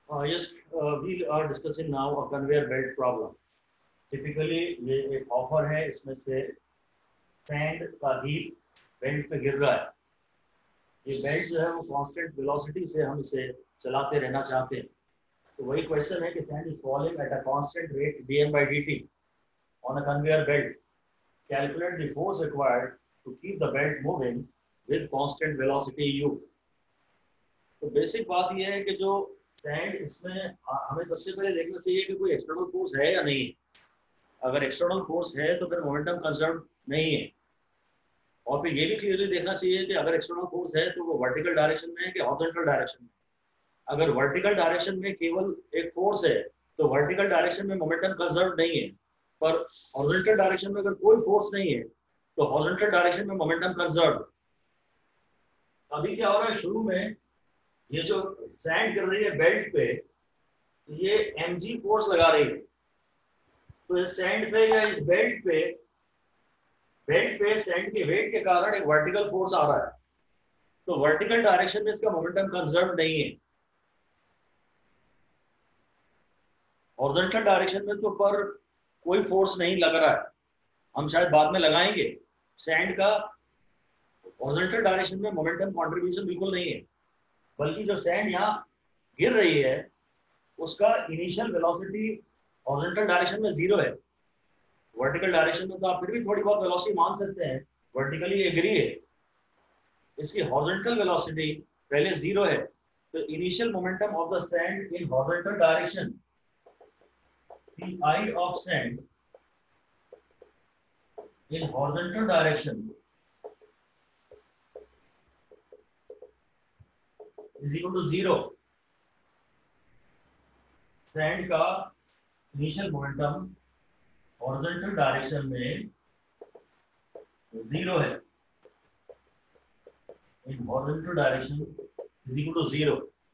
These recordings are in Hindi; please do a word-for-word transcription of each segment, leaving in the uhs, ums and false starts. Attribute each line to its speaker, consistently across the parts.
Speaker 1: Uh, yes, uh, we are discussing now a conveyor belt problem. Typically ये एक ऑफर है, इसमें से सैंड का हीप बेल्ट पे गिर रहा है। ये बेल्ट जो है वो कांस्टेंट वेलोसिटी से हम इसे चलाते रहना चाहते हैं। तो वही क्वेश्चन है कि sand is falling at a constant rate dm by dt on a conveyor belt. Calculate the force required to keep the belt moving with constant velocity u. तो बेसिक बात यह है कि जो सैंड इसमें हमें सबसे पहले देखना चाहिए कि कोई एक्सटर्नल फोर्स है या नहीं है। अगर एक्सटर्नल फोर्स है तो फिर मोमेंटम कंजर्व नहीं है। और फिर ये भी क्लियरली देखना चाहिए कि अगर एक्सटर्नल फोर्स है तो वो वर्टिकल डायरेक्शन में है कि हॉरिजॉन्टल डायरेक्शन में। अगर वर्टिकल डायरेक्शन में केवल एक फोर्स है तो वर्टिकल डायरेक्शन में मोमेंटम कंजर्व नहीं है, पर हॉरिजॉन्टल डायरेक्शन में अगर कोई फोर्स नहीं है तो हॉरिजॉन्टल डायरेक्शन में मोमेंटम कंजर्व। अभी क्या हो रहा है, शुरू में ये जो सैंड गिर रही है बेल्ट पे, ये एमजी फोर्स लगा रही है। तो इस सैंड पे या इस बेल्ट पे बेल्ट पे सैंड के वेट के कारण एक वर्टिकल फोर्स आ रहा है। तो वर्टिकल डायरेक्शन में इसका मोमेंटम कंजर्व नहीं है। हॉरिजॉन्टल डायरेक्शन में तो पर कोई फोर्स नहीं लग रहा है, हम शायद बाद में लगाएंगे। सैंड का हॉरिजॉन्टल डायरेक्शन में मोमेंटम कंट्रीब्यूशन बिल्कुल नहीं है, बल्कि जो सैंड यहाँ गिर रही है उसका इनिशियल वेलोसिटी हॉरिजॉन्टल डायरेक्शन में जीरो है। वर्टिकल डायरेक्शन में तो आप फिर भी थोड़ी बहुत वेलोसिटी मान सकते हैं, वर्टिकली एग्री है। इसकी हॉरिजॉन्टल वेलोसिटी पहले जीरो है, तो initial momentum of the sand in horizontal direction, the I of sand in horizontal direction is equal to zero. Sand का इनिशियल मोमेंटम हॉरिजॉन्टल डायरेक्शन में जीरो है, in horizontal direction is equal to zero.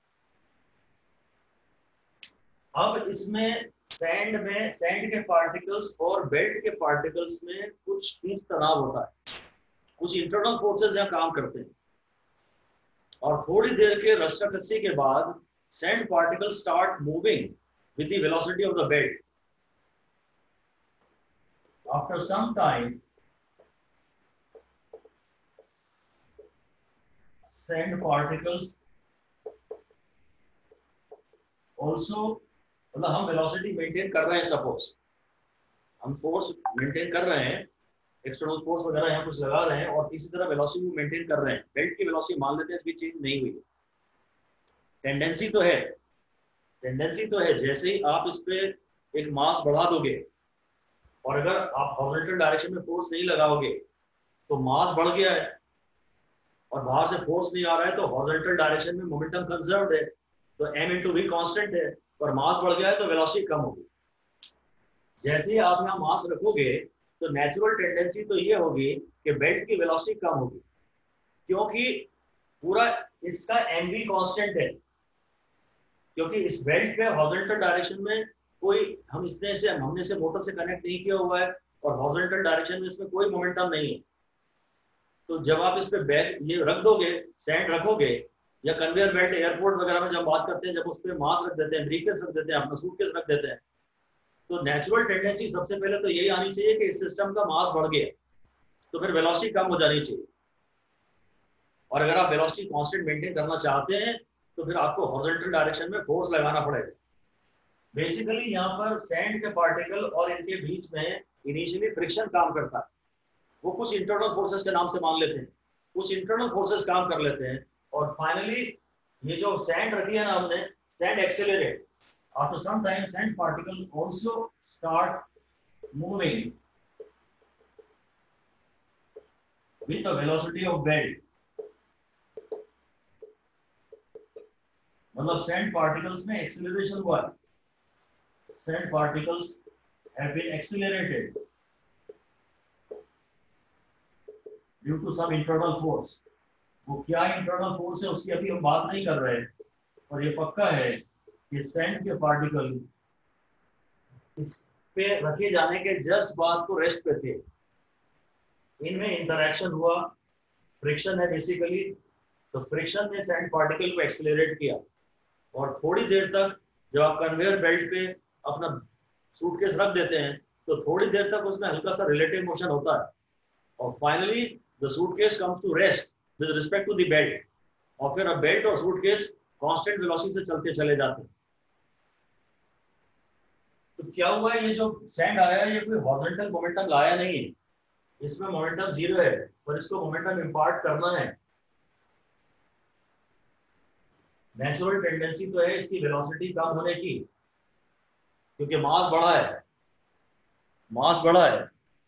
Speaker 1: अब इसमें सैंड में सैंड के पार्टिकल्स और बेल्ट के पार्टिकल्स में कुछ खींच तनाव होता है, कुछ इंटरनल फोर्सेस यहाँ काम करते हैं। और थोड़ी देर के रस्साकसी के बाद sand particles start moving with the velocity of the belt. After some time, sand particles also, मतलब हम velocity maintain कर रहे हैं, सपोज हम फोर्स मेंटेन कर रहे हैं, एक्सटर्नल फोर्स वगैरह यहाँ कुछ लगा रहे हैं और इसी तरह वेलोसिटी मेंटेन कर रहे हैं। बेल्ट की वेलोसिटी मान लेते हैं, इसमें चेंज नहीं हुई। टेंडेंसी तो है टेंडेंसी तो है जैसे ही आप इस पे एक मास बढ़ा दोगे और अगर आप हॉरिजॉन्टल डायरेक्शन में फोर्स नहीं लगाओगे तो मास बढ़ गया है और बाहर से फोर्स नहीं आ रहा है, तो हॉरिजॉन्टल डायरेक्शन में मोमेंटम कंजर्व्ड है, तो m इंटू वी कॉन्स्टेंट है, और मास बढ़ गया है तो वेलोसिटी कम होगी। जैसे ही आप यहाँ मास रखोगे तो नेचुरल टेंडेंसी तो ये होगी कि बेल्ट की वेलोसिटी कम होगी, क्योंकि पूरा इसका एम वी कॉन्स्टेंट है। क्योंकि इस बेल्ट पे हॉरिजॉन्टल डायरेक्शन में कोई हम इसने से हमने से मोटर से कनेक्ट नहीं किया हुआ है और हॉरिजॉन्टल डायरेक्शन में इसमें कोई मोमेंटम नहीं है। तो जब आप इस पे बैग ये रख दोगे, सैंड रखोगे, या कन्वेयर बेल्ट एयरपोर्ट वगैरह में जब बात करते हैं, जब उस पर मास रख देते हैं, ब्रीफकेस रख देते हैं, अपना सूटकेस रख देते हैं, तो नेचुरल टेंडेंसी सबसे पहले तो यही आनी चाहिए कि इस सिस्टम का मास बढ़ गया, तो फिर वेलोसिटी कम हो जानी चाहिए। और अगर आप वेलोसिटी कांस्टेंट मेंटेन करना चाहते हैं तो फिर आपको हॉरिजॉन्टल डायरेक्शन में फोर्स लगाना पड़ेगा। बेसिकली यहाँ पर सैंड के पार्टिकल और इनके बीच में इनिशियली फ्रिक्शन काम करता है। वो कुछ इंटरनल फोर्सेस के नाम से मान लेते हैं, कुछ इंटरनल फोर्सेस काम कर लेते हैं, और फाइनली ये जो सैंड रखी है ना हमने, sand accelerate. After some time sand particle also start moving with the velocity of belt. मतलब सैंड पार्टिकल्स में एक्सेलरेशन हुआ है, sand particles have been accelerated due to some internal force. वो क्या इंटरनल फोर्स है उसकी अभी हम बात नहीं कर रहे हैं, और ये पक्का है कि सैंड के पार्टिकल इस पे रखे जाने के जस्ट बाद को रेस्ट पे थे, इनमें इंटरेक्शन हुआ, फ्रिक्शन है बेसिकली, तो फ्रिक्शन ने सैंड पार्टिकल को एक्सेलरेट किया। और थोड़ी देर तक जब आप कन्वेयर बेल्ट पे अपना सूटकेस रख देते हैं तो थोड़ी देर तक उसमें हल्का सा रिलेटिव मोशन होता है, और finally the suitcase comes to rest with respect to the belt, और फिर अब बेल्ट और सूटकेस कांस्टेंट वेलोसिटी से चलते चले जाते हैं। तो क्या हुआ है, ये जो सैंड आया है ये कोई हॉरिजॉन्टल मोमेंटम लाया नहीं है, इसमें मोमेंटम जीरो है, पर इसको मोमेंटम इंपार्ट करना है। नेचुरल टेंडेंसी तो है इसकी वेलोसिटी कम होने की, क्योंकि मास बड़ा है, मास बड़ा है।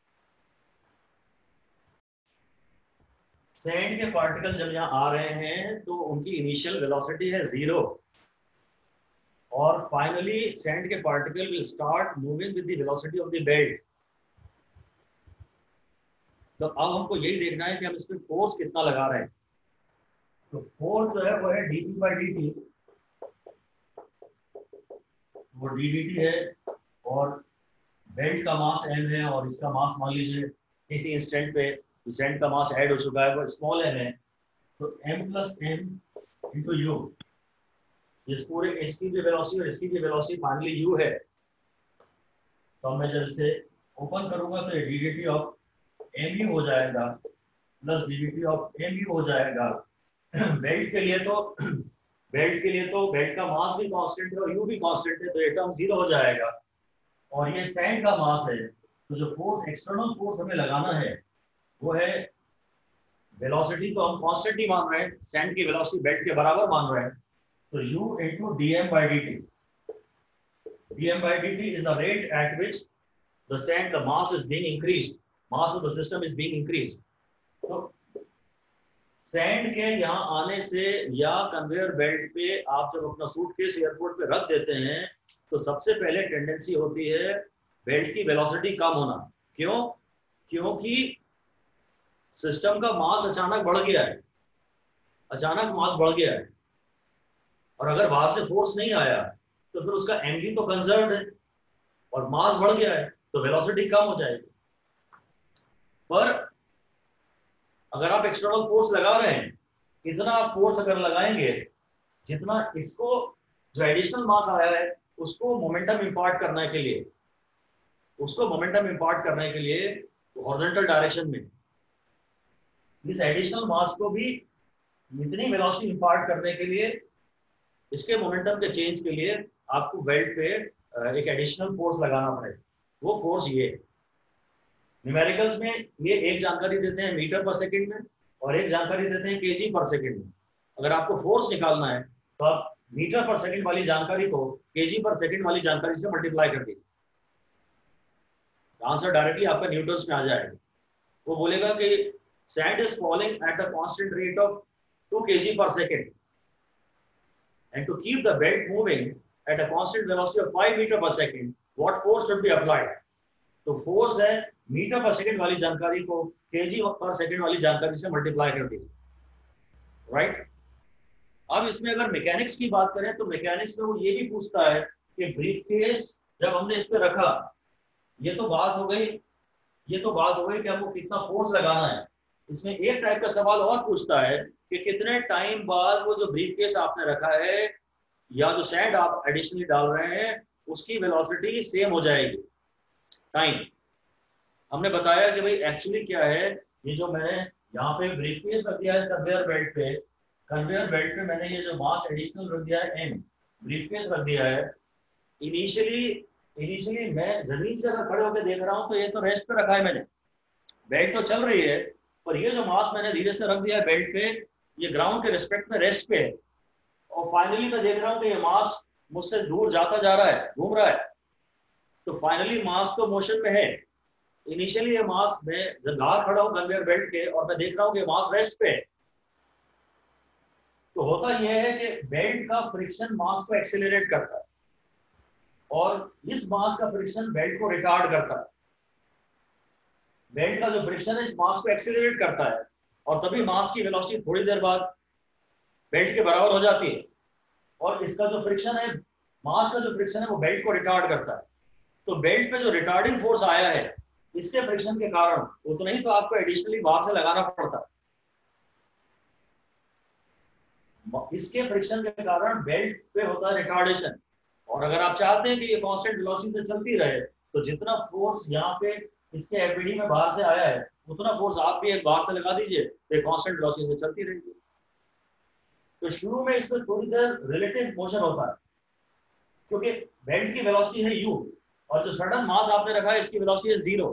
Speaker 1: सैंड के पार्टिकल जब यहाँ आ रहे हैं तो उनकी इनिशियल वेलोसिटी है जीरो, और फाइनली सैंड के particle will start moving with the velocity of the belt. तो अब हमको यही देखना है कि हम इसमें फोर्स कितना लगा रहे हैं। तो फोर्स जो है वो है D P by D T, वो डी डी टी है, और बेल्ट का मास एम है और इसका मास मान लीजिए इसी इंस्टेंट पे सैंड का मास ऐड हो चुका है वो स्मॉल एम है, तो M plus M into U, इस पूरे इसकी भी वेलोसिटी और इसकी भी वेलोसिटी फाइनली यू है। तो मैं जब इसे ओपन करूंगा तो ये D D T of M U हो जाएगा plus D D T of M U हो जाएगा। बेल्ट के लिए तो बेल्ट के लिए तो बेल्ट का मास भी कांस्टेंट है और यू भी कांस्टेंट है, तो ये टर्म जीरो हो जाएगा। और ये सैंड का मास है, तो जो फोर्स एक्सटर्नल फोर्स हमें लगाना है वो है, वेलोसिटी तो हम कांस्टेंट ही मान रहे हैं, सैंड की वेलोसिटी बेल्ट के बराबर मान रहे हैं, तो u into dm by dt, dm by dt is the rate at which the sand, the mass is being increased, mass of the system is being increased। तो सैंड के यहाँ आने से या कन्वेयर बेल्ट पे आप जब अपना सूटकेस एयरपोर्ट पे रख देते हैं तो सबसे पहले टेंडेंसी होती है बेल्ट की वेलोसिटी कम होना। क्यों? क्योंकि सिस्टम का मास अचानक बढ़ गया है, अचानक मास बढ़ गया है, और अगर बाहर से फोर्स नहीं आया तो फिर उसका एम भी तो कंजर्व है, और मास बढ़ गया है तो वेलोसिटी कम हो जाएगी। पर अगर आप एक्सटर्नल फोर्स लगा रहे हैं, इतना आप फोर्स अगर लगाएंगे जितना इसको जो एडिशनल मास आया है उसको मोमेंटम इंपार्ट करने के लिए, उसको मोमेंटम इंपार्ट करने के लिए हॉरिजॉन्टल डायरेक्शन में इस एडिशनल मास को भी इतनी वेलोसिटी इंपार्ट करने के लिए, इसके मोमेंटम के चेंज के लिए आपको बेल्ट पे एक एडिशनल फोर्स लगाना पड़ेगा। वो फोर्स ये न्यूमेरिकल्स में ये एक जानकारी देते हैं मीटर पर सेकंड में और एक जानकारी देते हैं केजी पर सेकंड में। अगर आपको फोर्स निकालना है तो आप मीटर पर सेकंड वाली जानकारी को केजी पर सेकंड वाली जानकारी से मल्टीप्लाई कर दीजिए, आंसर डायरेक्टली आपका न्यूटन्स में आ जाएगा। वो बोलेगा कि sand is falling at a constant rate of two kg per second, and to keep the belt moving at a constant velocity of five meter per second, what force should be applied? तो फोर्स है मीटर पर सेकंड वाली जानकारी को केजी पर सेकंड वाली जानकारी से मल्टीप्लाई कर दीजिए, राइट। अब इसमें अगर मैकेनिक्स की बात करें तो मैकेनिक्स में वो ये भी पूछता है कि ब्रीफकेस जब हमने इस पे रखा, ये तो बात हो गई ये तो बात हो गई कि हमको कितना फोर्स लगाना है। इसमें एक टाइप का सवाल और पूछता है कि कितने टाइम बाद वो जो ब्रीफकेस आपने रखा है या जो सैंड आप एडिशनली डाल रहे हैं उसकी वेलोसिटी सेम हो जाएगी टाइम। हमने बताया कि भाई एक्चुअली क्या है, ये जो मैंने यहाँ पे ब्रीफकेस रख दिया है कन्वेयर बेल्ट पे, कन्वेयर बेल्ट पे मैंने ये जो मास एडिशनल रख दिया है एम, ब्रीफकेस रख दिया है। इनिशियली इनिशियली मैं जमीन से अगर खड़े होकर देख रहा हूँ तो ये तो रेस्ट पे रखा है मैंने, बेल्ट तो चल रही है, पर ये जो मास मैंने धीरे से रख दिया है बेल्ट पे ये ग्राउंड के रिस्पेक्ट में रेस्ट पे है, और फाइनली मैं देख रहा हूँ कि ये मास मुझसे दूर जाता जा रहा है, घूम रहा है, तो फाइनली मास तो मोशन में है। इनिशियली ये मास मैं जब बाहर खड़ा हूँ कन्वेयर बेल्ट के और मैं देख रहा हूँ कि मास रेस्ट पे है, तो होता यह है कि बेल्ट का फ्रिक्शन मास को एक्सेलरेट करता है और इस मास का फ्रिक्शन बेल्ट को रिटार्ड करता है। बेल्ट का जो फ्रिक्शन है इस मास को एक्सेलरेट करता है और तभी मास की वेलोसिटी थोड़ी देर बाद बेल्ट के बराबर हो जाती है, और इसका जो फ्रिक्शन है, मास का जो फ्रिक्शन है वो बेल्ट को रिटार्ड करता है। तो बेल्ट पे जो रिटार्डिंग फोर्स आया है इससे फ्रिक्शन के कारण, वो तो नहीं तो आपको एडिशनली बाहर से लगाना पड़ता, इसके फ्रिक्शन के कारण बेल्ट पे होता है रिटार्डेशन, और अगर आप चाहते हैं कि ये कांस्टेंट वेलोसिटी से चलती रहे तो जितना फोर्स यहाँ पे इसके एफबीडी में बाहर से आया है उतना फोर्स आप भी एक बाहर से लगा दीजिए तो ये कांस्टेंट वेलोसिटी से चलती रहेगी। तो शुरू में इसमें थोड़ी देर रिलेटिव मोशन होता है क्योंकि बेल्ट की वेलोसिटी है यू और जो सडन मास आपने रखा है इसकी वेलोसिटी है जीरो,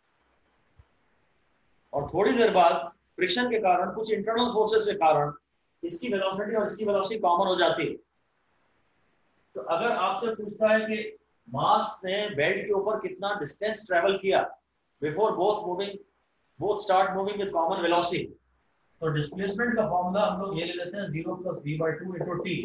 Speaker 1: और थोड़ी देर बाद फ्रिक्शन के कारण कुछ इंटरनल फोर्सेस के कारण इसकी वेलोसिटी और इसकी वेलोसिटी कॉमन हो जाती है। तो अगर आपसे पूछता है कि मास ने बेल्ट के ऊपर कितना डिस्टेंस ट्रेवल किया before both moving both start moving with common velocity, तो डिस्प्लेसमेंट का फॉर्मूला हम लोग ये ले लेते हैं zero plus V by two into T.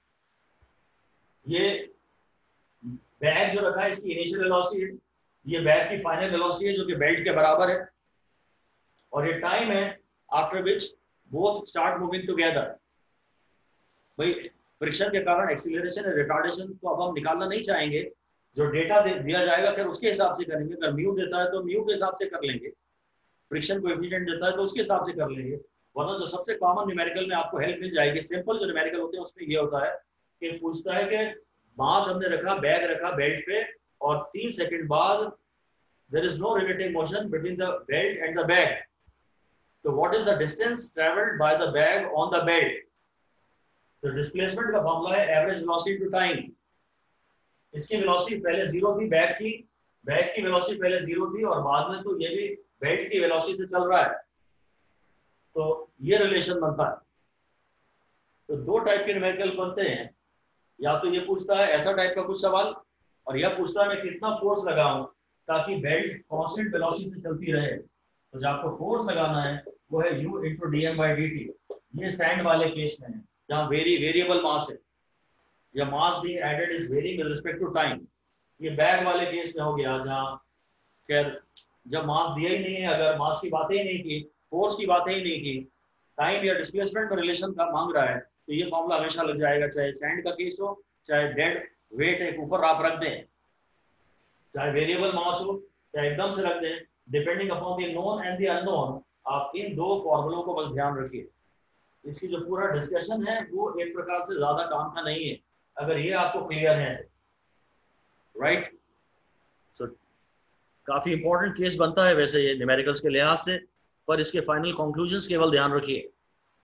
Speaker 1: ये बैग जो रखा है इसकी इनिशियल वेलोसिटी है, ये बैग की फाइनल वेलोसिटी है जो कि बेल्ट के बराबर है, और ये टाइम है after which both start moving together. भाई फ्रिक्शन के कारण एक्सीलरेशन और रिटार्डेशन को अब हम निकालना नहीं चाहेंगे, जो डेटा दिया जाएगा फिर उसके हिसाब से करेंगे। अगर म्यू देता है तो म्यू के हिसाब से कर लेंगे, फ्रिक्शन कोएफिशिएंट देता है तो उसके हिसाब से कर लेंगे, वरना जो सबसे कॉमन न्यूमेरिकल में आपको हेल्प मिल जाएगी। सिंपल जो न्यूमेरिकल होते हैं उसमें ये होता है कि पूछता है कि मास हमने रखा, बैग रखा बेल्ट पे, और तीन सेकंड बाद there is no relative motion between the belt and the bag, तो what is the distance travelled by the bag on the belt. तो डिस्प्लेसमेंट का फॉर्मूला है एवरेज वेलोसिटी टू टाइम। इसकी वेलोसिटी पहले जीरो थी, बैग की बैग की वेलोसिटी पहले जीरो थी और बाद में तो ये भी बेल्ट की वेलोसिटी से चल रहा है, तो ये रिलेशन बनता है। तो दो टाइप के न्यूमेरिकल बनते हैं, या तो ये पूछता है ऐसा टाइप का कुछ सवाल, और यह पूछता है मैं कितना फोर्स लगाऊं ताकि बेल्ट कांस्टेंट वेलोसिटी से चलती रहे। तो जो आपको फोर्स लगाना है वो है u into D M by D T. ये सैंड वाले केस में है जहाँ वेरी वेरिएबल मास है, या mass being added is varying with respect to time. ये बैग वाले केस में हो गया जहाँ खैर जब मास दिया ही नहीं है, अगर मास की बातें ही नहीं की, फोर्स की बातें ही नहीं की, टाइम या डिस्प्लेसमेंट का रिलेशन का मांग रहा है, तो ये फॉर्मूला हमेशा लग जाएगा, चाहे सैंड का केस हो चाहे डेड वेट एक ऊपर आप रख दें, चाहे वेरिएबल मास हो चाहे एकदम से रख दें, depending upon the known and the unknown. आप इन दो फॉर्मूलों को बस ध्यान रखिए। इसकी जो पूरा डिस्कशन है वो एक प्रकार से ज्यादा काम का नहीं है, अगर ये आपको क्लियर है, राइट। सो काफी इंपॉर्टेंट केस बनता है वैसे ये न्यूमेरिकल्स के लिहाज से, पर इसके फाइनल कंक्लूजन्स केवल ध्यान रखिए।